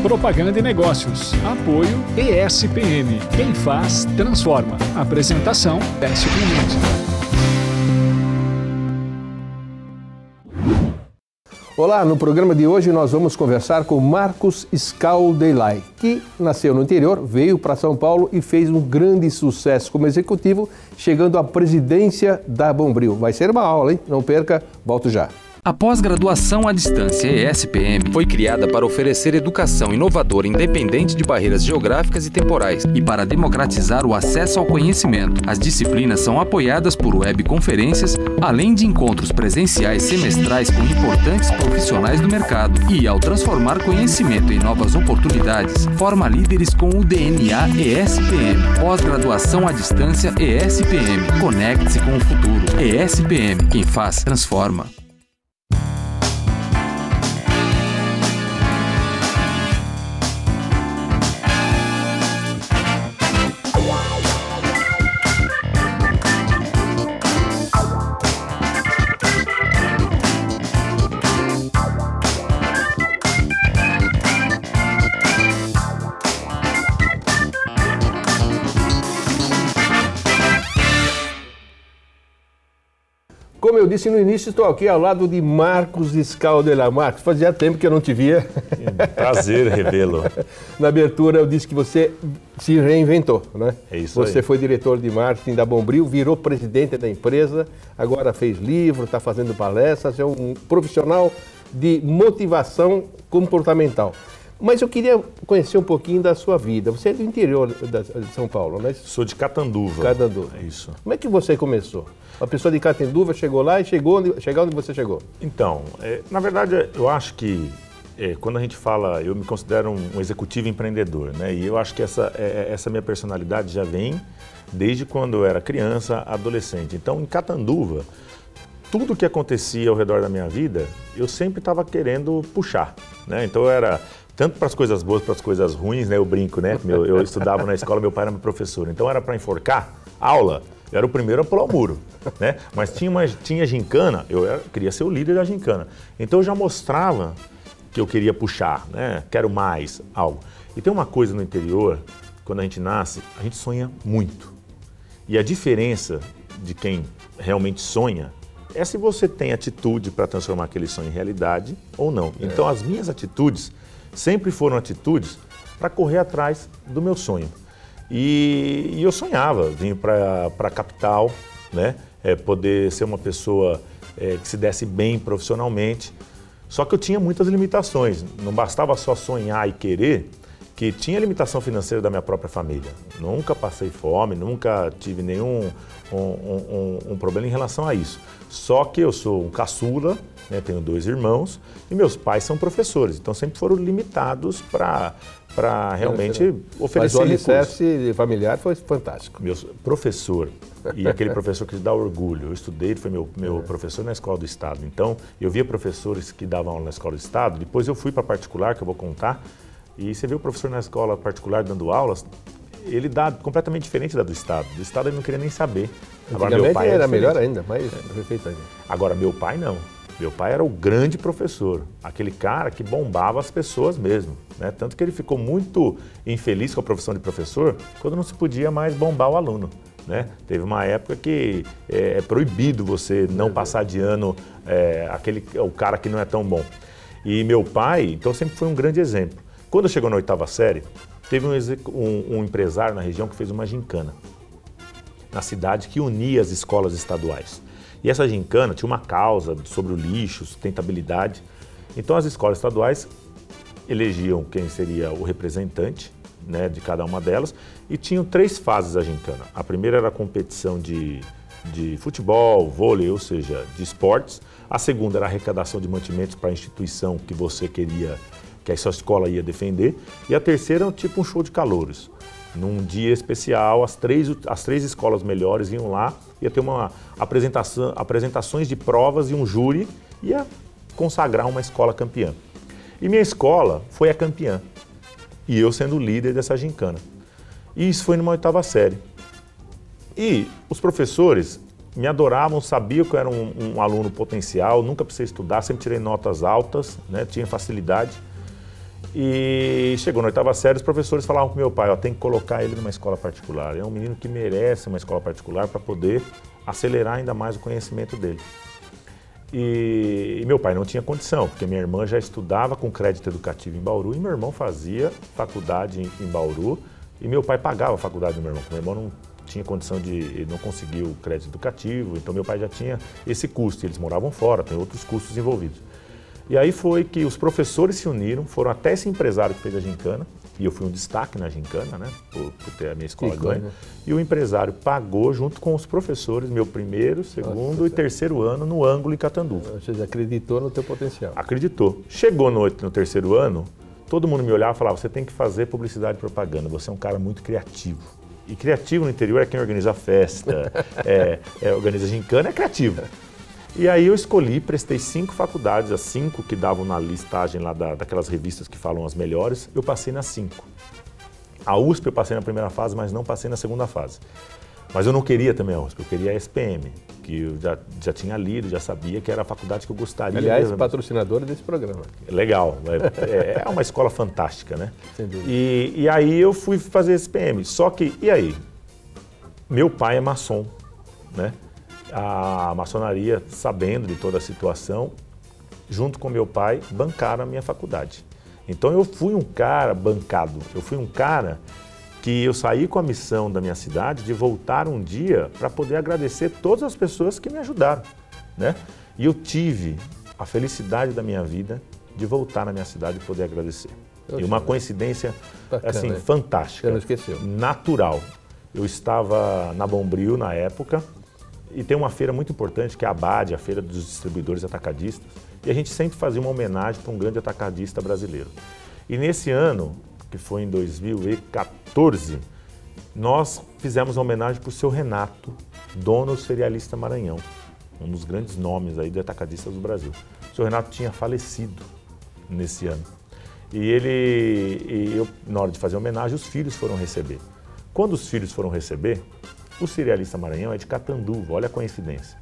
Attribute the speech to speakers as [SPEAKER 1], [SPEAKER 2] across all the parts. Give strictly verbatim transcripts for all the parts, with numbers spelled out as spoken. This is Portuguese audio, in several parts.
[SPEAKER 1] Propaganda e Negócios. Apoio E S P M. Quem faz, transforma. Apresentação, Décio Clemente.
[SPEAKER 2] Olá, no programa de hoje nós vamos conversar com Marcos Scaldelay, que nasceu no interior, veio para São Paulo e fez um grande sucesso como executivo, chegando à presidência da Bombril. Vai ser uma aula, hein? Não perca, volto já.
[SPEAKER 3] A pós-graduação à distância E S P M foi criada para oferecer educação inovadora independente de barreiras geográficas e temporais e para democratizar o acesso ao conhecimento. As disciplinas são apoiadas por webconferências, além de encontros presenciais semestrais com importantes profissionais do mercado. E, ao transformar conhecimento em novas oportunidades, forma líderes com o D N A E S P M. Pós-graduação à distância E S P M. Conecte-se com o futuro. E S P M. Quem faz, transforma.
[SPEAKER 2] Como eu disse no início, estou aqui ao lado de Marcos Scaldelay. Marcos, fazia tempo que eu não te via.
[SPEAKER 4] Prazer revê-lo.
[SPEAKER 2] Na abertura eu disse que você se reinventou, né?
[SPEAKER 4] É isso
[SPEAKER 2] Você
[SPEAKER 4] aí.
[SPEAKER 2] foi diretor de marketing da Bombril, virou presidente da empresa, agora fez livro, está fazendo palestras, é um profissional de motivação comportamental. Mas eu queria conhecer um pouquinho da sua vida. Você é do interior de São Paulo, né?
[SPEAKER 4] Sou de Catanduva.
[SPEAKER 2] Catanduva.
[SPEAKER 4] É isso.
[SPEAKER 2] Como é que você começou? Uma pessoa de Catanduva chegou lá e chegou onde, chegou onde você chegou?
[SPEAKER 4] Então, é, na verdade, eu acho que é, quando a gente fala, eu me considero um, um executivo empreendedor, né? E eu acho que essa, é, essa minha personalidade já vem desde quando eu era criança, adolescente. Então, em Catanduva, tudo que acontecia ao redor da minha vida, eu sempre estava querendo puxar, né? Então, eu era... tanto para as coisas boas, para as coisas ruins, né? Eu brinco, né? Eu, eu estudava na escola, meu pai era meu professor. Então era para enforcar, aula, eu era o primeiro a pular o muro, né? Mas tinha, uma, tinha gincana, eu era, queria ser o líder da gincana. Então eu já mostrava que eu queria puxar, né? Quero mais, algo. E tem uma coisa no interior, quando a gente nasce, a gente sonha muito. E a diferença de quem realmente sonha é se você tem atitude para transformar aquele sonho em realidade ou não. Então as minhas atitudes sempre foram atitudes para correr atrás do meu sonho. E, e eu sonhava vir para a capital, né? É, poder ser uma pessoa é, que se desse bem profissionalmente. Só que eu tinha muitas limitações. Não bastava só sonhar e querer, que tinha limitação financeira da minha própria família. Nunca passei fome, nunca tive nenhum um, um, um, um problema em relação a isso. Só que eu sou um caçula, né, tenho dois irmãos e meus pais são professores, então sempre foram limitados para para realmente oferecer
[SPEAKER 2] recursos. Mas o
[SPEAKER 4] recursos.
[SPEAKER 2] alicerce familiar foi fantástico.
[SPEAKER 4] Meu professor, e aquele professor que te dá orgulho, eu estudei, ele foi meu, meu professor na Escola do Estado, então eu via professores que davam aula na Escola do Estado, depois eu fui para particular, que eu vou contar, e você vê o professor na escola particular dando aulas, ele dá completamente diferente da do Estado. Do Estado ele não queria nem saber.
[SPEAKER 2] Agora, meu pai era melhor ainda, mas perfeito ainda.
[SPEAKER 4] Agora, meu pai não. Meu pai era o grande professor, aquele cara que bombava as pessoas mesmo, né? Tanto que ele ficou muito infeliz com a profissão de professor quando não se podia mais bombar o aluno, né? Teve uma época que é, é proibido você não passar de ano é, aquele, o cara que não é tão bom. E meu pai, então, sempre foi um grande exemplo. Quando chegou na oitava série, teve um, um, um empresário na região que fez uma gincana na cidade que unia as escolas estaduais. E essa gincana tinha uma causa sobre o lixo, sustentabilidade. Então as escolas estaduais elegiam quem seria o representante, né, de cada uma delas e tinham três fases a gincana. A primeira era a competição de, de futebol, vôlei, ou seja, de esportes. A segunda era a arrecadação de mantimentos para a instituição que você queria, que a sua escola ia defender. E a terceira era tipo um show de calouros. Num dia especial, as três, as três escolas melhores iam lá, ia ter uma apresentação, apresentações de provas e um júri ia consagrar uma escola campeã. E minha escola foi a campeã, e eu sendo o líder dessa gincana. E isso foi numa oitava série. E os professores me adoravam, sabiam que eu era um, um aluno potencial, nunca precisei estudar, sempre tirei notas altas, né, tinha facilidade. E chegou na oitava série, os professores falavam com meu pai, ó, tem que colocar ele numa escola particular. É um menino que merece uma escola particular para poder acelerar ainda mais o conhecimento dele. E, e meu pai não tinha condição, porque minha irmã já estudava com crédito educativo em Bauru e meu irmão fazia faculdade em, em Bauru e meu pai pagava a faculdade do meu irmão, porque meu irmão não tinha condição de, ele não conseguiu o crédito educativo, então meu pai já tinha esse custo, eles moravam fora, tem outros custos envolvidos. E aí foi que os professores se uniram, foram até esse empresário que fez a gincana, e eu fui um destaque na gincana, né, por, por ter a minha escola
[SPEAKER 2] que
[SPEAKER 4] ganha,
[SPEAKER 2] coisa.
[SPEAKER 4] E o empresário pagou junto com os professores meu primeiro, segundo Nossa, e terceiro ano no ângulo em Catanduva.
[SPEAKER 2] Ou seja, acreditou no teu potencial.
[SPEAKER 4] Acreditou. Chegou no, no terceiro ano, todo mundo me olhava e falava, você tem que fazer publicidade e propaganda, você é um cara muito criativo. E criativo no interior é quem organiza a festa, é, é, organiza gincana, é criativo. E aí eu escolhi, prestei cinco faculdades, as cinco que davam na listagem lá da, daquelas revistas que falam as melhores, eu passei nas cinco. A U S P eu passei na primeira fase, mas não passei na segunda fase. Mas eu não queria também a U S P, eu queria a S P M, que eu já, já tinha lido, já sabia que era a faculdade que eu gostaria.
[SPEAKER 2] Aliás,
[SPEAKER 4] mesmo.
[SPEAKER 2] patrocinadora desse programa.
[SPEAKER 4] Legal, é, é uma escola fantástica, né?
[SPEAKER 2] Sem dúvida.
[SPEAKER 4] E, e aí eu fui fazer S P M, só que, e aí? Meu pai é maçom, né? A maçonaria, sabendo de toda a situação, junto com meu pai, bancaram a minha faculdade. Então eu fui um cara bancado, eu fui um cara que eu saí com a missão da minha cidade de voltar um dia para poder agradecer todas as pessoas que me ajudaram, né? E eu tive a felicidade da minha vida de voltar na minha cidade e poder agradecer.
[SPEAKER 2] Eu
[SPEAKER 4] e uma
[SPEAKER 2] sei.
[SPEAKER 4] coincidência
[SPEAKER 2] Bacana,
[SPEAKER 4] assim,
[SPEAKER 2] né?
[SPEAKER 4] fantástica,
[SPEAKER 2] Você não esqueceu.
[SPEAKER 4] natural. Eu estava na Bombril na época, e tem uma feira muito importante, que é a ABAD, a Feira dos Distribuidores Atacadistas, e a gente sempre fazia uma homenagem para um grande atacadista brasileiro. E nesse ano, que foi em dois mil e quatorze, nós fizemos uma homenagem para o seu Renato, dono do Cerealista Maranhão, um dos grandes nomes aí de atacadistas do Brasil. O seu Renato tinha falecido nesse ano. E ele, e eu, na hora de fazer a homenagem, os filhos foram receber. Quando os filhos foram receber, o Cerealista Maranhão é de Catanduva, olha a coincidência.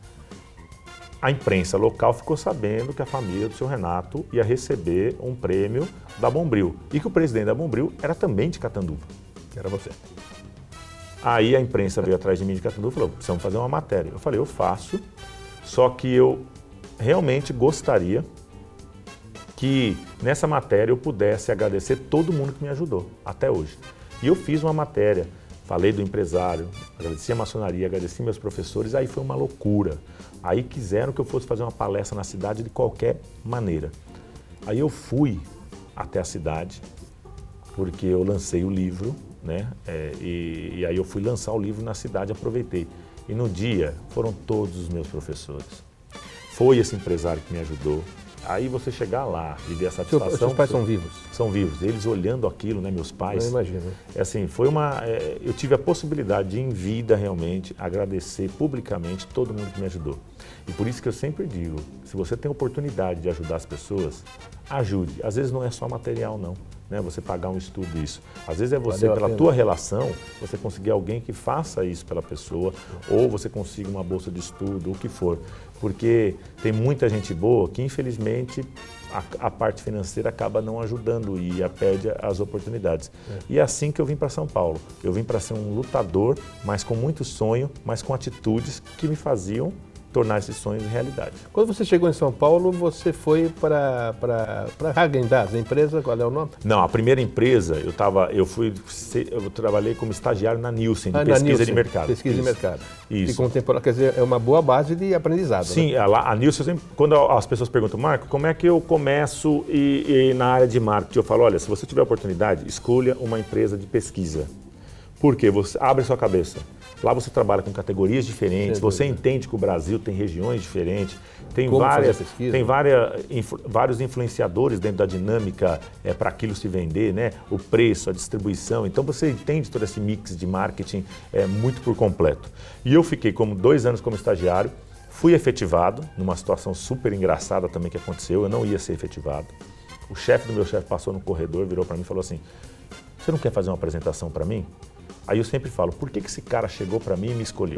[SPEAKER 4] A imprensa local ficou sabendo que a família do seu Renato ia receber um prêmio da Bombril e que o presidente da Bombril era também de Catanduva.
[SPEAKER 2] Que era você.
[SPEAKER 4] Aí a imprensa veio atrás de mim de Catanduva e falou, precisamos fazer uma matéria. Eu falei, eu faço, só que eu realmente gostaria que nessa matéria eu pudesse agradecer todo mundo que me ajudou até hoje. E eu fiz uma matéria. Falei do empresário, agradeci a maçonaria, agradeci meus professores, aí foi uma loucura. Aí quiseram que eu fosse fazer uma palestra na cidade de qualquer maneira. Aí eu fui até a cidade, porque eu lancei o livro, né? É, e, e aí eu fui lançar o livro na cidade, aproveitei. E no dia foram todos os meus professores. Foi esse empresário que me ajudou. Aí você chegar lá e ver a satisfação...
[SPEAKER 2] Seus pais são vivos?
[SPEAKER 4] São vivos. Eles olhando aquilo, né, meus pais...
[SPEAKER 2] Eu imagino.
[SPEAKER 4] É assim, foi uma... É, eu tive a possibilidade de, em vida, realmente, agradecer publicamente todo mundo que me ajudou. E por isso que eu sempre digo, se você tem oportunidade de ajudar as pessoas, ajude. Às vezes não é só material, não. Né? Você pagar um estudo, isso. Às vezes é você,
[SPEAKER 2] Valeu a
[SPEAKER 4] pela
[SPEAKER 2] pena.
[SPEAKER 4] tua relação, você conseguir alguém que faça isso pela pessoa, ou você consiga uma bolsa de estudo, o que for. Porque tem muita gente boa que, infelizmente, a, a parte financeira acaba não ajudando e a perde as oportunidades. É. E é assim que eu vim para São Paulo. Eu vim para ser um lutador, mas com muito sonho, mas com atitudes que me faziam tornar esses sonhos realidade.
[SPEAKER 2] Quando você chegou em São Paulo, você foi para a Häagen-Dazs, a empresa, qual é o nome?
[SPEAKER 4] Não, a primeira empresa, eu, tava, eu, fui, eu trabalhei como estagiário na Nielsen, de
[SPEAKER 2] ah,
[SPEAKER 4] pesquisa
[SPEAKER 2] Nielsen,
[SPEAKER 4] de mercado.
[SPEAKER 2] Pesquisa
[SPEAKER 4] Isso.
[SPEAKER 2] de mercado.
[SPEAKER 4] Isso.
[SPEAKER 2] E contemporâneo, quer dizer, é uma boa base de aprendizado.
[SPEAKER 4] Sim,
[SPEAKER 2] né?
[SPEAKER 4] a, a Nielsen, sempre, quando as pessoas perguntam, Marco, como é que eu começo e, e na área de marketing? Eu falo, olha, se você tiver oportunidade, escolha uma empresa de pesquisa. Por quê? Você abre sua cabeça. Lá você trabalha com categorias diferentes, você entende que o Brasil tem regiões diferentes, tem, várias, tem várias, influ, vários influenciadores dentro da dinâmica é, para aquilo se vender, né? O preço, a distribuição. Então você entende todo esse mix de marketing é, muito por completo. E eu fiquei como dois anos como estagiário, fui efetivado, numa situação super engraçada também que aconteceu, eu não ia ser efetivado. O chefe do meu chefe passou no corredor, virou para mim e falou assim, você não quer fazer uma apresentação para mim? Aí eu sempre falo, por que que esse cara chegou para mim e me escolheu?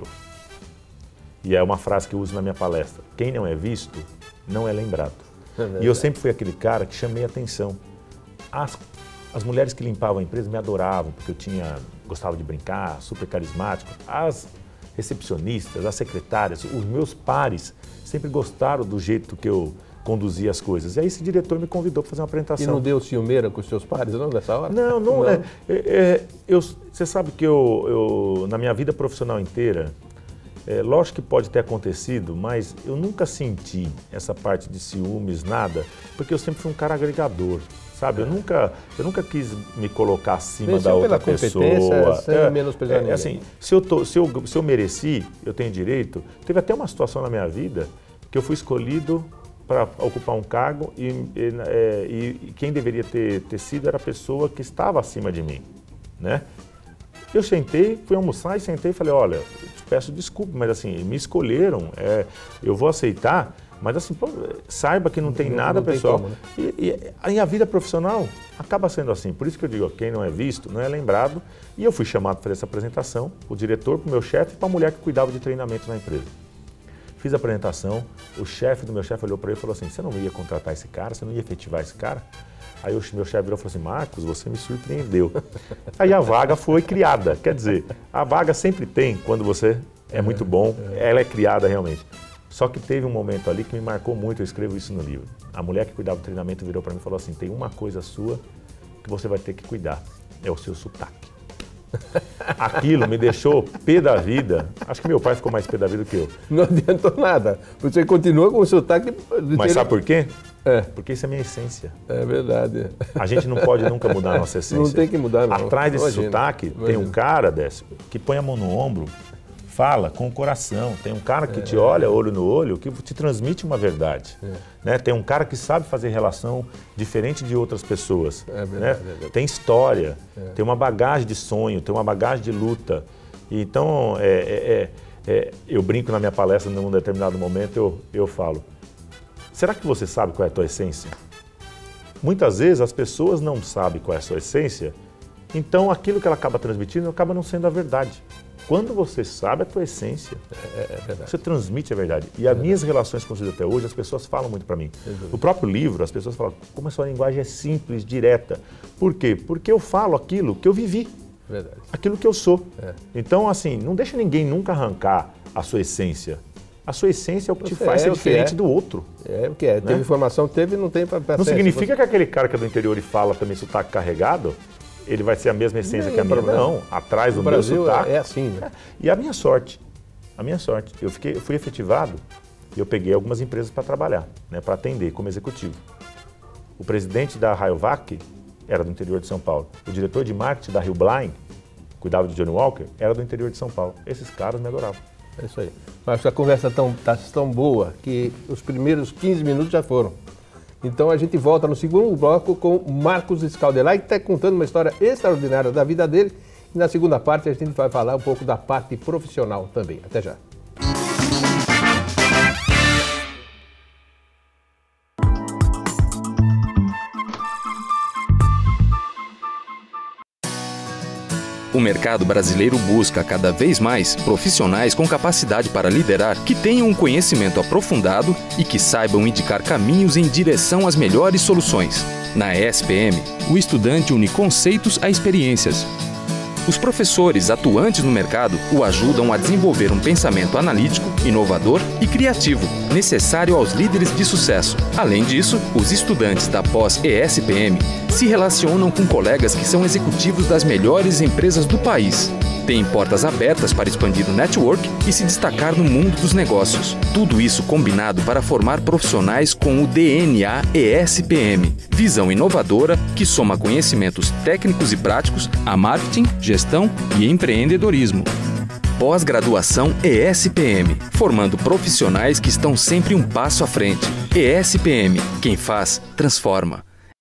[SPEAKER 4] E é uma frase que eu uso na minha palestra, quem não é visto, não é lembrado. É e eu sempre fui aquele cara que chamei atenção. as, as mulheres que limpavam a empresa me adoravam, porque eu tinha, gostava de brincar, super carismático. As recepcionistas, as secretárias, os meus pares sempre gostaram do jeito que eu conduzia as coisas. E aí esse diretor me convidou para fazer uma apresentação.
[SPEAKER 2] E não deu ciumeira com os seus pares, não, nessa hora?
[SPEAKER 4] Não, não. não. É, é, eu, você sabe que eu, eu, na minha vida profissional inteira, é, lógico que pode ter acontecido, mas eu nunca senti essa parte de ciúmes, nada, porque eu sempre fui um cara agregador. Sabe, eu nunca, eu nunca quis me colocar acima Venceu da outra
[SPEAKER 2] pela
[SPEAKER 4] pessoa.
[SPEAKER 2] Sem é, menosprezar ninguém.
[SPEAKER 4] É, assim, se eu, tô, se, eu, se eu mereci, eu tenho direito. Teve até uma situação na minha vida que eu fui escolhido para ocupar um cargo e, e, é, e quem deveria ter, ter sido era a pessoa que estava acima de mim, né? Eu sentei, fui almoçar e sentei e falei, olha, eu te peço desculpa, mas assim, me escolheram, é, eu vou aceitar. Mas assim, pô, saiba que não tem não, nada, não pessoal. Tem como, né? e, e a vida profissional acaba sendo assim. Por isso que eu digo, ó, quem não é visto, não é lembrado. E eu fui chamado para essa apresentação, o diretor, para o meu chefe e para a mulher que cuidava de treinamento na empresa. Fiz a apresentação, o chefe do meu chefe olhou para ele e falou assim, você não ia contratar esse cara, você não ia efetivar esse cara? Aí o meu chefe virou e falou assim, Marcos, você me surpreendeu. Aí a vaga foi criada. Quer dizer, a vaga sempre tem, quando você é muito bom, ela é criada realmente. Só que teve um momento ali que me marcou muito, eu escrevo isso no livro. A mulher que cuidava do treinamento virou para mim e falou assim, tem uma coisa sua que você vai ter que cuidar, é o seu sotaque. Aquilo me deixou pé da vida. Acho que meu pai ficou mais pé da vida do que eu.
[SPEAKER 2] Não adiantou nada. Você continua com o sotaque...
[SPEAKER 4] Mas sabe por quê?
[SPEAKER 2] É.
[SPEAKER 4] Porque isso é a minha essência.
[SPEAKER 2] É verdade.
[SPEAKER 4] A gente não pode nunca mudar a nossa essência.
[SPEAKER 2] Não tem que mudar, não.
[SPEAKER 4] Atrás desse
[SPEAKER 2] Imagina.
[SPEAKER 4] sotaque
[SPEAKER 2] Imagina.
[SPEAKER 4] tem um cara, Décio, que põe a mão no ombro, fala com o coração. Tem um cara que é, te olha olho no olho, que te transmite uma verdade. É. Né? Tem um cara que sabe fazer relação diferente de outras pessoas. É verdade, né? É verdade. Tem história, é. tem uma bagagem de sonho, tem uma bagagem de luta. Então, é, é, é, eu brinco na minha palestra, num determinado momento, eu, eu falo, será que você sabe qual é a tua essência? Muitas vezes as pessoas não sabem qual é a sua essência, então aquilo que ela acaba transmitindo acaba não sendo a verdade. Quando você sabe a tua essência, é, é você transmite a verdade. E as é minhas relações com vocês até hoje, as pessoas falam muito para mim. É o próprio livro, as pessoas falam, como a sua linguagem é simples, direta. Por quê? Porque eu falo aquilo que eu vivi. Verdade. Aquilo que eu sou. É. Então, assim, não deixa ninguém nunca arrancar a sua essência. A sua essência é o que te você faz é, ser diferente é. do outro. É o que é. Né? Teve informação, teve, não tem para... Não significa você... que aquele cara que é do interior e fala também sotaque carregado, ele vai ser a mesma essência não, que a minha. Não, atrás do meu sotaque. É assim, né? E a minha sorte, a minha sorte, eu, fiquei, eu fui efetivado e eu peguei algumas empresas para trabalhar, né, para atender como executivo. O presidente da Rayovac era do interior de São Paulo. O diretor de marketing da Rio Blind, cuidava de Johnny Walker, era do interior de São Paulo. Esses caras me adoravam. É isso aí. Mas a conversa está tão, tá tão boa que os primeiros quinze minutos já foram. Então a gente volta no segundo bloco com Marcos Scaldelay, que está contando uma história extraordinária da vida dele. E na segunda parte a gente vai falar um pouco da parte profissional também. Até já.
[SPEAKER 3] O mercado brasileiro busca cada vez mais profissionais com capacidade para liderar, que tenham um conhecimento aprofundado e que saibam indicar caminhos em direção às melhores soluções. Na E S P M, o estudante une conceitos a experiências. Os professores atuantes no mercado o ajudam a desenvolver um pensamento analítico, inovador e criativo, necessário aos líderes de sucesso. Além disso, os estudantes da pós E S P M se relacionam com colegas que são executivos das melhores empresas do país. Têm portas abertas para expandir o network e se destacar no mundo dos negócios. Tudo isso combinado para formar profissionais com o D N A E S P M. Visão inovadora que soma conhecimentos técnicos e práticos a marketing, gestão e empreendedorismo. Pós-graduação E S P M, formando profissionais que estão sempre um passo à frente. E S P M, quem faz, transforma.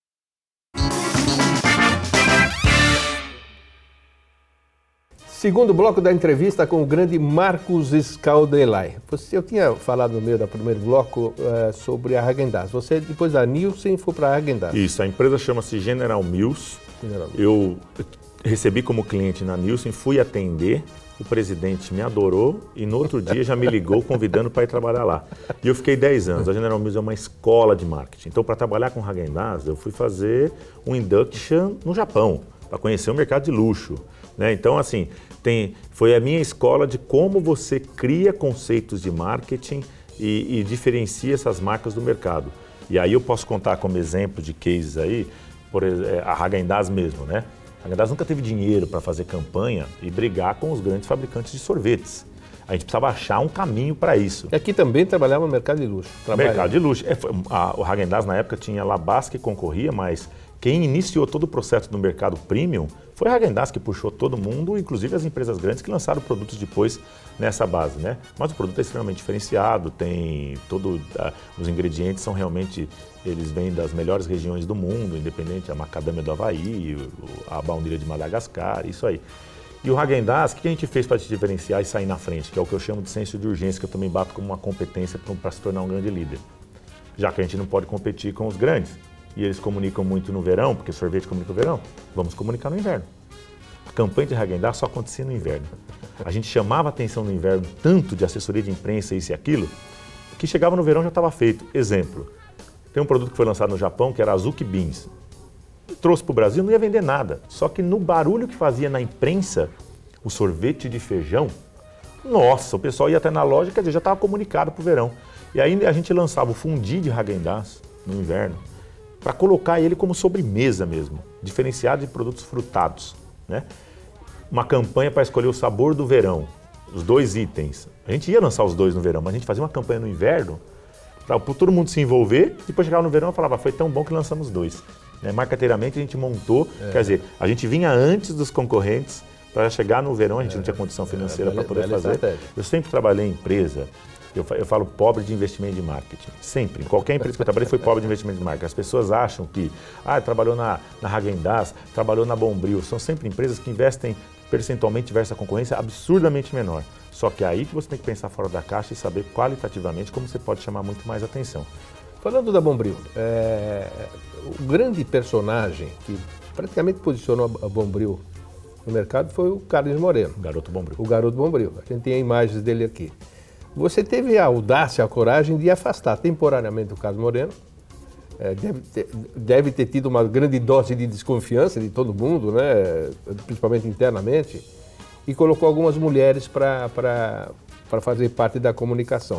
[SPEAKER 2] Segundo bloco da entrevista com o grande Marcos Scaldelay. Você, eu tinha falado no meio do primeiro bloco uh, sobre a Häagen-Dazs. Você, depois da Nielsen, foi para a Häagen-Dazs.
[SPEAKER 4] Isso, a empresa chama-se General Mills. General Mills. Eu, recebi como cliente na Nielsen, fui atender, o presidente me adorou e no outro dia já me ligou convidando para ir trabalhar lá. E eu fiquei dez anos. A General Mills é uma escola de marketing. Então, para trabalhar com Häagen-Dazs, eu fui fazer um induction no Japão, para conhecer o mercado de luxo. Né? Então, assim, tem, foi a minha escola de como você cria conceitos de marketing e, e diferencia essas marcas do mercado. E aí eu posso contar como exemplo de cases aí, por exemplo, a Häagen-Dazs mesmo, né? A Häagen-Dazs nunca teve dinheiro para fazer campanha e brigar com os grandes fabricantes de sorvetes. A gente precisava achar um caminho para isso.
[SPEAKER 2] E aqui também trabalhava no mercado de luxo. Trabalha.
[SPEAKER 4] Mercado de luxo. É, foi, a, o Häagen-Dazs na época tinha Labás que concorria, mas quem iniciou todo o processo do mercado premium foi a Häagen-Dazs que puxou todo mundo, inclusive as empresas grandes que lançaram produtos depois nessa base, né? Mas o produto é extremamente diferenciado, tem todo, uh, os ingredientes são realmente, eles vêm das melhores regiões do mundo, independente, a macadâmia do Havaí, a baunilha de Madagascar, isso aí. E o Häagen-Dazs, o que a gente fez para te diferenciar e sair na frente? Que é o que eu chamo de senso de urgência, que eu também bato como uma competência para se tornar um grande líder. Já que a gente não pode competir com os grandes, e eles comunicam muito no verão, porque sorvete comunica no verão, vamos comunicar no inverno. A campanha de Häagen-Dazs só acontecia no inverno. A gente chamava a atenção no inverno tanto de assessoria de imprensa, isso e aquilo, que chegava no verão já estava feito. Exemplo, tem um produto que foi lançado no Japão, que era Azuki Beans. Trouxe para o Brasil, não ia vender nada. Só que no barulho que fazia na imprensa, o sorvete de feijão, nossa, o pessoal ia até na loja, quer dizer, já estava comunicado para o verão. E aí a gente lançava o fundi de Häagen-Dazs no inverno, para colocar ele como sobremesa mesmo, diferenciado de produtos frutados, né? Uma campanha para escolher o sabor do verão, os dois itens. A gente ia lançar os dois no verão, mas a gente fazia uma campanha no inverno para todo mundo se envolver, depois chegava no verão e falava, foi tão bom que lançamos dois. Né? Marketeiramente a gente montou, é. Quer dizer, a gente vinha antes dos concorrentes para chegar no verão, a gente é. não tinha condição financeira é, para poder fazer. Estratégia. Eu sempre trabalhei em empresa. Eu falo pobre de investimento de marketing. Sempre. Em qualquer empresa que eu trabalhei foi pobre de investimento de marketing. As pessoas acham que, ah, trabalhou na, na Häagen-Dazs, trabalhou na Bombril. São sempre empresas que investem percentualmente versus a concorrência absurdamente menor. Só que é aí que você tem que pensar fora da caixa e saber qualitativamente como você pode chamar muito mais atenção.
[SPEAKER 2] Falando da Bombril, é, o grande personagem que praticamente posicionou a Bombril no mercado foi o Carlos Moreno.
[SPEAKER 4] O garoto Bombril.
[SPEAKER 2] O garoto Bombril. A gente tem imagens dele aqui. Você teve a audácia, a coragem de afastar temporariamente o Carlos Moreno. É, deve, ter, deve ter tido uma grande dose de desconfiança de todo mundo, né? Principalmente internamente, e colocou algumas mulheres para fazer parte da comunicação.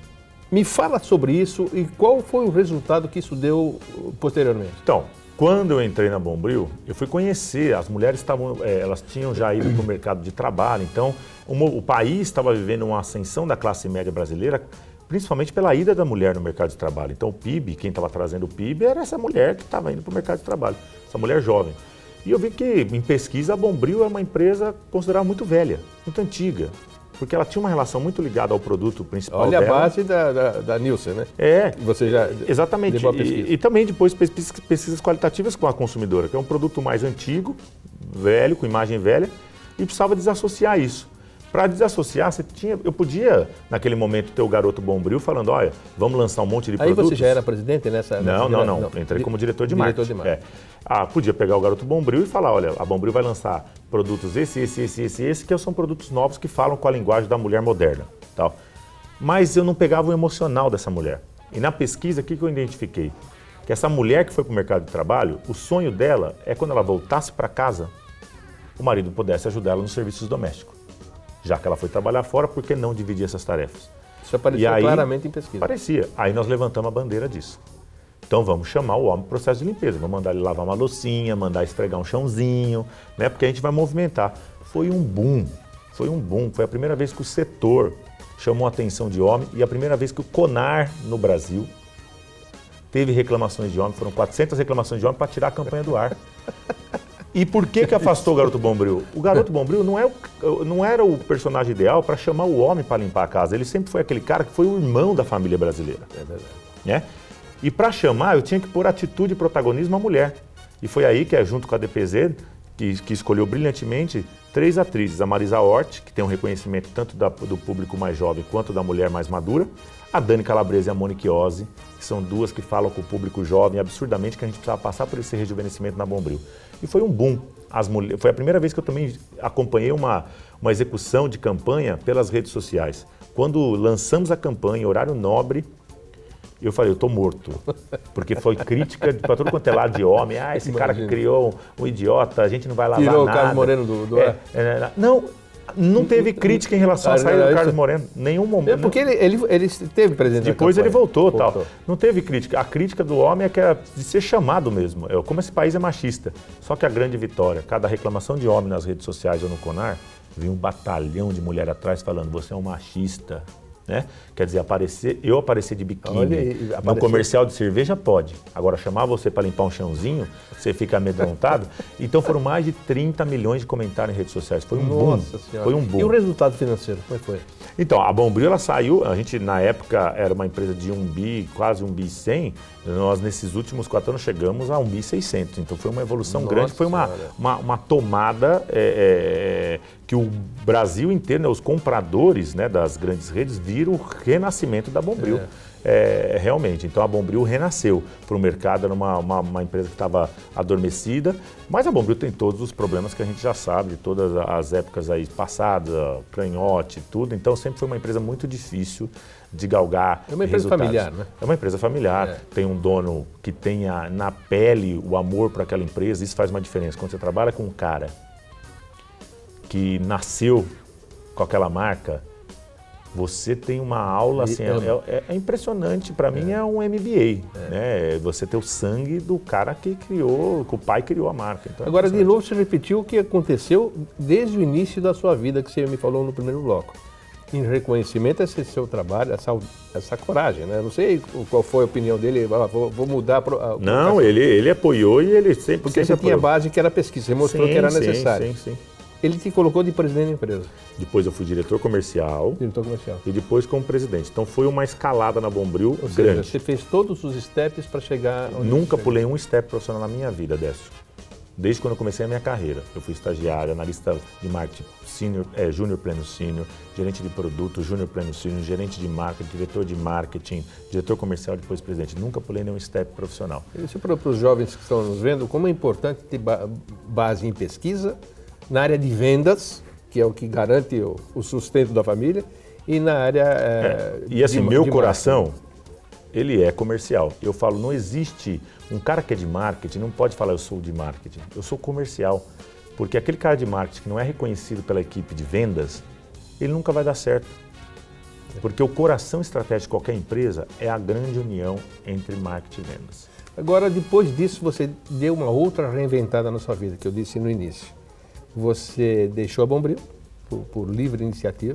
[SPEAKER 2] Me fala sobre isso e qual foi o resultado que isso deu posteriormente.
[SPEAKER 4] Então, quando eu entrei na Bombril, eu fui conhecer, as mulheres estavam, elas tinham já ido para o mercado de trabalho, então o país estava vivendo uma ascensão da classe média brasileira, principalmente pela ida da mulher no mercado de trabalho. Então o P I B, quem estava trazendo o P I B era essa mulher que estava indo para o mercado de trabalho, essa mulher jovem. E eu vi que, em pesquisa, a Bombril é uma empresa considerada muito velha, muito antiga, porque ela tinha uma relação muito ligada ao produto principal
[SPEAKER 2] Olha
[SPEAKER 4] dela.
[SPEAKER 2] Olha a base da, da, da Nielsen, né?
[SPEAKER 4] É.
[SPEAKER 2] Você já
[SPEAKER 4] exatamente.
[SPEAKER 2] levou a pesquisa.
[SPEAKER 4] E, e também depois pesquisas, pesquisas qualitativas com a consumidora, que é um produto mais antigo, velho, com imagem velha, e precisava desassociar isso. Para desassociar, você tinha, eu podia, naquele momento, ter o garoto Bombril falando, olha, vamos lançar um monte de
[SPEAKER 2] Aí
[SPEAKER 4] produtos.
[SPEAKER 2] Aí você já era presidente nessa...
[SPEAKER 4] Não,
[SPEAKER 2] nessa
[SPEAKER 4] não, não,
[SPEAKER 2] não.
[SPEAKER 4] Entrei como diretor de
[SPEAKER 2] diretor
[SPEAKER 4] marketing.
[SPEAKER 2] De marketing.
[SPEAKER 4] É. Ah, podia pegar o garoto Bombril e falar, olha, a Bombril vai lançar produtos esse, esse, esse, esse, esse, que são produtos novos que falam com a linguagem da mulher moderna. Tal. Mas eu não pegava o emocional dessa mulher. E na pesquisa, o que eu identifiquei? Que essa mulher que foi para o mercado de trabalho, o sonho dela é quando ela voltasse para casa, o marido pudesse ajudar ela nos serviços domésticos. Já que ela foi trabalhar fora, por que não dividir essas tarefas?
[SPEAKER 2] Isso apareceu aí, claramente em pesquisa.
[SPEAKER 4] Parecia. Aí nós levantamos a bandeira disso. Então vamos chamar o homem para o processo de limpeza, vamos mandar ele lavar uma loucinha, mandar esfregar um chãozinho, né? Porque a gente vai movimentar. Foi um boom, foi um boom. Foi a primeira vez que o setor chamou a atenção de homem e a primeira vez que o CONAR no Brasil teve reclamações de homem. Foram quatrocentas reclamações de homem para tirar a campanha do ar. E por que que afastou o garoto Bombril? O garoto Bombril não, é o, não era o personagem ideal para chamar o homem para limpar a casa. Ele sempre foi aquele cara que foi o irmão da família brasileira. É verdade. Né? E para chamar, eu tinha que pôr atitude e protagonismo à mulher. E foi aí que, junto com a D P Z, que, que escolheu brilhantemente três atrizes. A Marisa Hort, que tem um reconhecimento tanto da, do público mais jovem quanto da mulher mais madura. A Dani Calabrese e a Monique Ozzi, que são duas que falam com o público jovem absurdamente que a gente precisava passar por esse rejuvenescimento na Bombril. E foi um boom. As mulheres, foi a primeira vez que eu também acompanhei uma, uma execução de campanha pelas redes sociais. Quando lançamos a campanha, horário nobre, eu falei, eu tô morto. Porque foi crítica para todo quanto é lado de homem. Ah, esse Imagina. cara que criou um, um idiota, a gente não vai lavar
[SPEAKER 2] Tirou
[SPEAKER 4] nada.
[SPEAKER 2] Tirou o Carlos Moreno do... do...
[SPEAKER 4] É, é, não... Não teve crítica em relação à saída do Carlos Moreno, nenhum momento.
[SPEAKER 2] É porque ele, ele, ele teve presente.
[SPEAKER 4] Depois ele voltou, voltou tal. Não teve crítica. A crítica do homem é que era de ser chamado mesmo. É, como esse país é machista. Só que a grande vitória, cada reclamação de homem nas redes sociais ou no CONAR, vinha um batalhão de mulher atrás falando, você é um machista. Né? Quer dizer, aparecer, eu aparecer de biquíni aí, no comercial de cerveja pode. Agora, chamar você para limpar um chãozinho, você fica amedrontado. Então foram mais de trinta milhões de comentários em redes sociais. Foi um
[SPEAKER 2] Nossa
[SPEAKER 4] boom.
[SPEAKER 2] Senhora.
[SPEAKER 4] Foi um boom.
[SPEAKER 2] E o resultado financeiro, como é que foi?
[SPEAKER 4] Então, a Bombril, ela saiu, a gente na época era uma empresa de um bi, quase um bi cem, nós nesses últimos quatro anos chegamos a um bi seiscentos. Então foi uma evolução Nossa grande, foi uma, uma, uma tomada é, é, que o Brasil inteiro, né, os compradores, né, das grandes redes viram o renascimento da Bombril. É. É, realmente, então a Bombril renasceu para o mercado, era uma, uma, uma empresa que estava adormecida, mas a Bombril tem todos os problemas que a gente já sabe, de todas as épocas aí passadas, canhote, tudo, então sempre foi uma empresa muito difícil de galgar
[SPEAKER 2] É uma empresa
[SPEAKER 4] resultados.
[SPEAKER 2] familiar, né?
[SPEAKER 4] É uma empresa familiar, é. Tem um dono que tenha na pele o amor para aquela empresa, isso faz uma diferença. Quando você trabalha com um cara que nasceu com aquela marca, você tem uma aula, assim, é, é, é impressionante, para é. mim é um M B A, é. né? Você ter o sangue do cara que criou, que o pai criou a marca. Então,
[SPEAKER 2] Agora,
[SPEAKER 4] é
[SPEAKER 2] de novo, você repetiu o que aconteceu desde o início da sua vida, que você me falou no primeiro bloco. Em reconhecimento a esse seu trabalho, essa, essa coragem, né? Não sei qual foi a opinião dele, vou, vou mudar... A, a,
[SPEAKER 4] Não, a... ele, ele apoiou e ele sempre
[SPEAKER 2] Porque
[SPEAKER 4] sempre
[SPEAKER 2] você
[SPEAKER 4] apoiou.
[SPEAKER 2] tinha base que era pesquisa, você mostrou
[SPEAKER 4] sim,
[SPEAKER 2] que era
[SPEAKER 4] sim,
[SPEAKER 2] necessário.
[SPEAKER 4] Sim, sim.
[SPEAKER 2] Ele te colocou de presidente da empresa.
[SPEAKER 4] Depois eu fui diretor comercial.
[SPEAKER 2] Diretor comercial.
[SPEAKER 4] E depois como presidente. Então foi uma escalada na Bombril
[SPEAKER 2] Ou
[SPEAKER 4] grande.
[SPEAKER 2] Seja, você fez todos os steps para chegar... Onde
[SPEAKER 4] Nunca pulei um step profissional na minha vida, Décio. Desde quando eu comecei a minha carreira. Eu fui estagiário, analista de marketing senior, é, júnior pleno sênior, gerente de produto, júnior pleno sênior, gerente de marketing, diretor de marketing, diretor comercial, depois presidente. Nunca pulei nenhum step profissional.
[SPEAKER 2] Isso para os jovens que estão nos vendo, como é importante ter ba base em pesquisa, na área de vendas, que é o que garante o, o sustento da família, e na área é,
[SPEAKER 4] é, E assim,
[SPEAKER 2] de,
[SPEAKER 4] meu
[SPEAKER 2] de
[SPEAKER 4] coração,
[SPEAKER 2] marketing.
[SPEAKER 4] Ele é comercial. Eu falo, não existe um cara que é de marketing, não pode falar eu sou de marketing, eu sou comercial. Porque aquele cara de marketing que não é reconhecido pela equipe de vendas, ele nunca vai dar certo. Porque o coração estratégico de qualquer empresa é a grande união entre marketing e vendas.
[SPEAKER 2] Agora, depois disso, você deu uma outra reinventada na sua vida, que eu disse no início. Você deixou a Bombril, por, por livre iniciativa,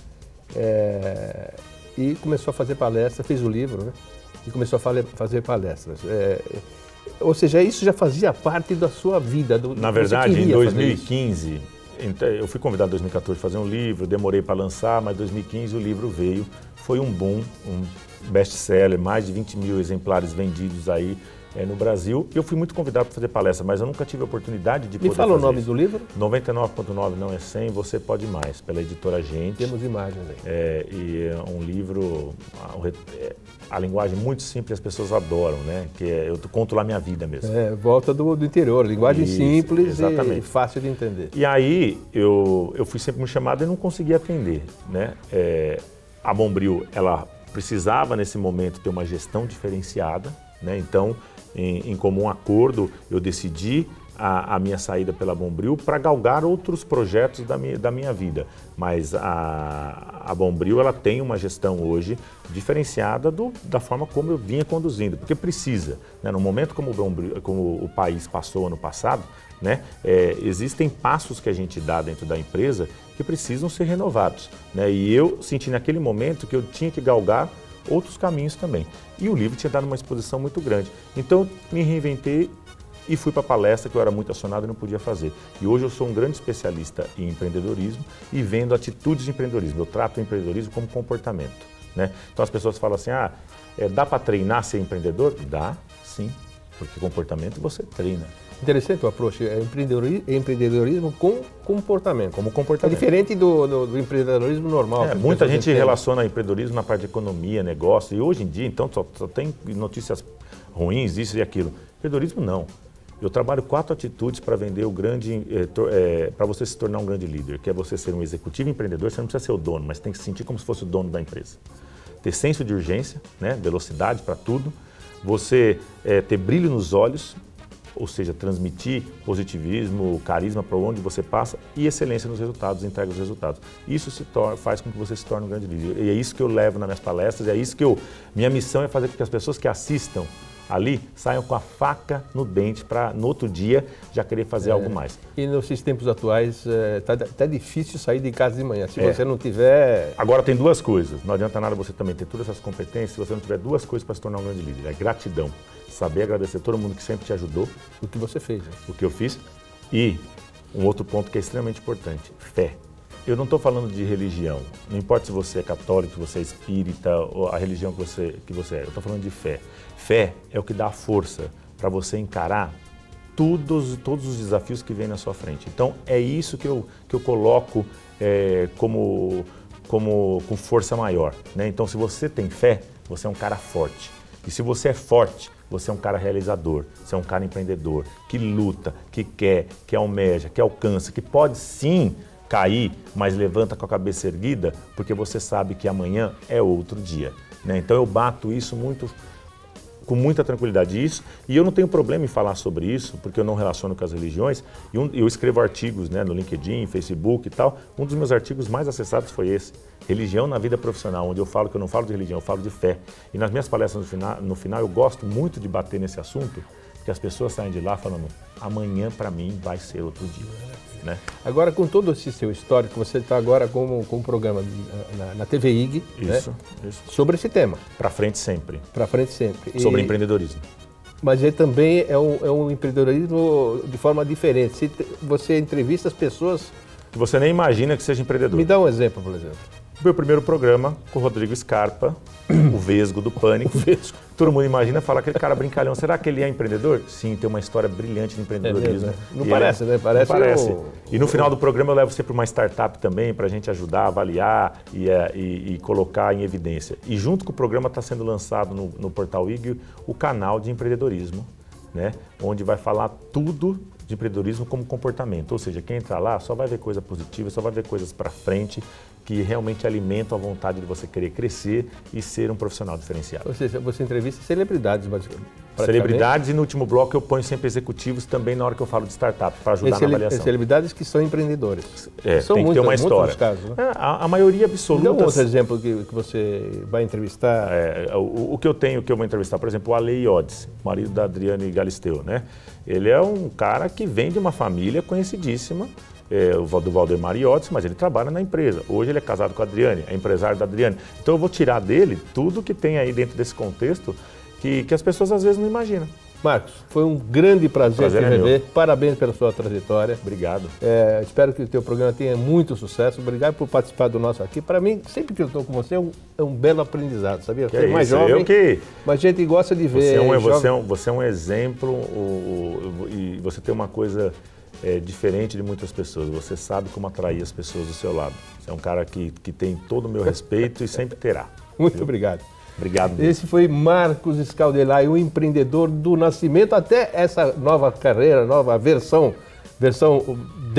[SPEAKER 2] é, e começou a fazer palestras, fez o livro, né? E começou a fale, fazer palestras. É, ou seja, isso já fazia parte da sua vida. Do,
[SPEAKER 4] Na verdade, em dois mil e quinze, eu fui convidado em dois mil e quatorze a fazer um livro, demorei para lançar, mas em dois mil e quinze o livro veio, foi um boom, um best-seller, mais de vinte mil exemplares vendidos aí é, no Brasil. Eu fui muito convidado para fazer palestra, mas eu nunca tive a oportunidade de
[SPEAKER 2] Me
[SPEAKER 4] poder
[SPEAKER 2] fala
[SPEAKER 4] fazer
[SPEAKER 2] o nome
[SPEAKER 4] isso.
[SPEAKER 2] do livro?
[SPEAKER 4] noventa e nove ponto nove não é cem, você pode mais, pela editora Gente.
[SPEAKER 2] Temos imagens aí.
[SPEAKER 4] É, e é um livro, a, a linguagem muito simples, as pessoas adoram, né? Que é, eu conto lá minha vida mesmo.
[SPEAKER 2] É, volta do, do interior, linguagem
[SPEAKER 4] Isso,
[SPEAKER 2] simples
[SPEAKER 4] exatamente.
[SPEAKER 2] E fácil de entender.
[SPEAKER 4] E aí, eu, eu fui sempre muito chamado e não conseguia atender, né? É, a Bombril, ela precisava nesse momento ter uma gestão diferenciada, né? Então, em, em comum acordo, eu decidi a, a minha saída pela Bombril para galgar outros projetos da minha, da minha vida. Mas a, a Bombril, ela tem uma gestão hoje diferenciada do, da forma como eu vinha conduzindo, porque precisa, né? No momento como o, Bombril, como o país passou ano passado, né? É, existem passos que a gente dá dentro da empresa que precisam ser renovados, né? E eu senti naquele momento que eu tinha que galgar outros caminhos também. E o livro tinha dado uma exposição muito grande. Então, me reinventei e fui para a palestra que eu era muito acionado e não podia fazer. E hoje eu sou um grande especialista em empreendedorismo e vendo atitudes de empreendedorismo. Eu trato o empreendedorismo como comportamento, né? Então, as pessoas falam assim, ah, é, dá para treinar ser empreendedor? Dá, sim, porque comportamento você treina.
[SPEAKER 2] Interessante o approach, é empreendedorismo, é empreendedorismo com comportamento.
[SPEAKER 4] Como comportamento.
[SPEAKER 2] É diferente do, do, do empreendedorismo normal.
[SPEAKER 4] É, muita gente entendem. relaciona empreendedorismo na parte de economia, negócio, e hoje em dia, então, só, só tem notícias ruins, isso e aquilo. Empreendedorismo, não. Eu trabalho quatro atitudes para vender o grande, é, é, para você se tornar um grande líder, que é você ser um executivo empreendedor, você não precisa ser o dono, mas tem que se sentir como se fosse o dono da empresa. Ter senso de urgência, né, velocidade para tudo, você é, ter brilho nos olhos, ou seja, transmitir positivismo, carisma para onde você passa e excelência nos resultados, entrega os resultados. Isso se torna, faz com que você se torne um grande líder. E é isso que eu levo nas minhas palestras, é isso que eu... Minha missão é fazer com que as pessoas que assistam ali saiam com a faca no dente para, no outro dia, já querer fazer é, algo mais.
[SPEAKER 2] E nesses tempos atuais, está é, tá difícil sair de casa de manhã. Se
[SPEAKER 4] é.
[SPEAKER 2] você não tiver...
[SPEAKER 4] Agora tem duas coisas. Não adianta nada você também ter todas essas competências se você não tiver duas coisas para se tornar um grande líder. É gratidão. Saber agradecer todo mundo que sempre te ajudou.
[SPEAKER 2] O que você fez. Né?
[SPEAKER 4] O que eu fiz. E um outro ponto que é extremamente importante, fé. Eu não estou falando de religião. Não importa se você é católico, se você é espírita, ou a religião que você, que você é. Eu estou falando de fé. Fé é o que dá força para você encarar todos, todos os desafios que vêm na sua frente. Então, é isso que eu, que eu coloco é, como, como, com força maior. Né? Então, se você tem fé, você é um cara forte. E se você é forte, você é um cara realizador, você é um cara empreendedor, que luta, que quer, que almeja, que alcança, que pode sim cair, mas levanta com a cabeça erguida, porque você sabe que amanhã é outro dia. Né? Então eu bato isso muito, com muita tranquilidade isso, e eu não tenho problema em falar sobre isso, porque eu não relaciono com as religiões, e um, eu escrevo artigos, né, no LinkedIn, Facebook e tal. Um dos meus artigos mais acessados foi esse, Religião na Vida Profissional, onde eu falo que eu não falo de religião, eu falo de fé. E nas minhas palestras no final, no final eu gosto muito de bater nesse assunto, porque as pessoas saem de lá falando, amanhã para mim vai ser outro dia. Né?
[SPEAKER 2] Agora, com todo esse seu histórico, você está agora com, com um programa na, na T V I G,
[SPEAKER 4] isso,
[SPEAKER 2] né?
[SPEAKER 4] isso.
[SPEAKER 2] Sobre esse tema.
[SPEAKER 4] Para frente sempre.
[SPEAKER 2] Para frente sempre.
[SPEAKER 4] Sobre
[SPEAKER 2] e...
[SPEAKER 4] empreendedorismo.
[SPEAKER 2] Mas ele também é um, é um empreendedorismo de forma diferente. Você, você entrevista as pessoas...
[SPEAKER 4] Que você nem imagina que seja empreendedor.
[SPEAKER 2] Me dá um exemplo, por exemplo.
[SPEAKER 4] Meu primeiro programa com o Rodrigo Scarpa, o Vesgo do Pânico. Vesgo. Todo mundo imagina falar aquele cara brincalhão. Será que ele é empreendedor? Sim, tem uma história brilhante de empreendedorismo. É
[SPEAKER 2] não parece, é, né? Parece.
[SPEAKER 4] Não parece.
[SPEAKER 2] O...
[SPEAKER 4] E no final do programa eu levo você para uma startup também, para a gente ajudar, avaliar e, e, e colocar em evidência. E junto com o programa está sendo lançado no, no Portal I G o canal de empreendedorismo, né? Onde vai falar tudo de empreendedorismo como comportamento. Ou seja, quem entrar lá só vai ver coisa positiva, só vai ver coisas para frente, que realmente alimentam a vontade de você querer crescer e ser um profissional diferenciado.
[SPEAKER 2] Ou seja, você entrevista celebridades, basicamente.
[SPEAKER 4] Celebridades e no último bloco eu ponho sempre executivos também na hora que eu falo de startup, para ajudar
[SPEAKER 2] cele
[SPEAKER 4] na avaliação.
[SPEAKER 2] Celebridades que são empreendedores.
[SPEAKER 4] É,
[SPEAKER 2] são
[SPEAKER 4] tem que
[SPEAKER 2] muitas,
[SPEAKER 4] ter uma história.
[SPEAKER 2] Casos, né?
[SPEAKER 4] é, a, a maioria absoluta...
[SPEAKER 2] Dá um outro exemplo que, que você vai entrevistar.
[SPEAKER 4] É, o, o que eu tenho, que eu vou entrevistar, por exemplo, o Ale Iodes, marido da Adriane Galisteu, né? Ele é um cara que vem de uma família conhecidíssima, é, do Valdemar Iodes, mas ele trabalha na empresa. Hoje ele é casado com a Adriane, é empresário da Adriane. Então eu vou tirar dele tudo que tem aí dentro desse contexto que, que as pessoas às vezes não imaginam.
[SPEAKER 2] Marcos, foi um grande prazer, prazer te rever. É Parabéns pela sua trajetória.
[SPEAKER 4] Obrigado.
[SPEAKER 2] É, espero que o teu programa tenha muito sucesso. Obrigado por participar do nosso aqui. Para mim, sempre que eu estou com você, é um, é um belo aprendizado, sabia?
[SPEAKER 4] Que
[SPEAKER 2] você é mais
[SPEAKER 4] isso?
[SPEAKER 2] jovem,
[SPEAKER 4] eu que...
[SPEAKER 2] mas a gente gosta de ver...
[SPEAKER 4] Você é um,
[SPEAKER 2] jovem...
[SPEAKER 4] você é um, você é um exemplo o, o, e você tem uma coisa é, diferente de muitas pessoas. Você sabe como atrair as pessoas do seu lado. Você é um cara que, que tem todo o meu respeito e sempre terá.
[SPEAKER 2] Muito
[SPEAKER 4] viu?
[SPEAKER 2] Obrigado.
[SPEAKER 4] Obrigado.
[SPEAKER 2] Esse foi Marcos Scaldelay, um empreendedor do nascimento até essa nova carreira, nova versão, versão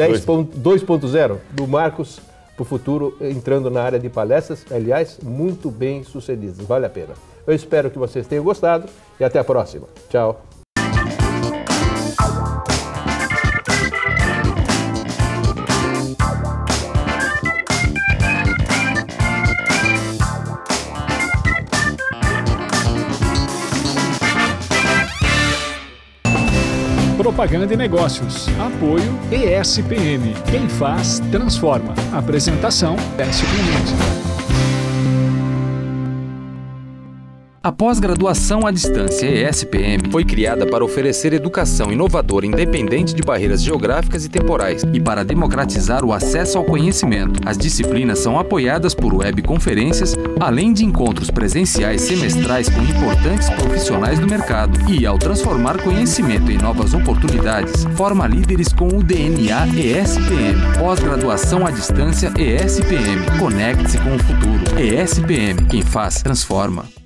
[SPEAKER 2] dois ponto zero do Marcos para o futuro, entrando na área de palestras, aliás, muito bem sucedido, vale a pena. Eu espero que vocês tenham gostado e até a próxima. Tchau.
[SPEAKER 1] Propaganda e Negócios. Apoio E S P M. Quem faz, transforma. Apresentação, Décio Clemente.
[SPEAKER 3] A pós-graduação à distância E S P M foi criada para oferecer educação inovadora independente de barreiras geográficas e temporais e para democratizar o acesso ao conhecimento. As disciplinas são apoiadas por webconferências, além de encontros presenciais semestrais com importantes profissionais do mercado. E, ao transformar conhecimento em novas oportunidades, forma líderes com o D N A E S P M. Pós-graduação à distância E S P M. Conecte-se com o futuro. E S P M. Quem faz, transforma.